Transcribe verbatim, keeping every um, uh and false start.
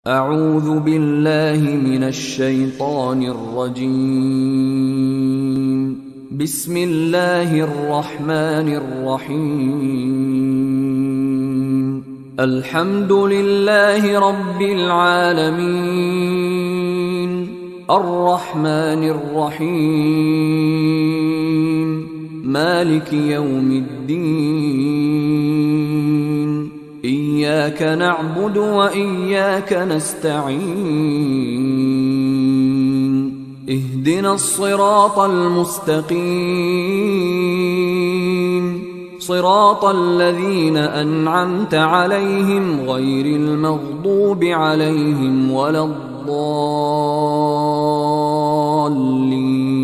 أعوذ بالله من الشيطان الرجيم. بسم الله الرحمن الرحيم. الحمد لله رب العالمين، الرحمن الرحيم، مالك يوم الدين، إياك نعبد وإياك نستعين، اهدنا الصراط المستقيم، صراط الذين أنعمت عليهم غير المغضوب عليهم ولا الضالين.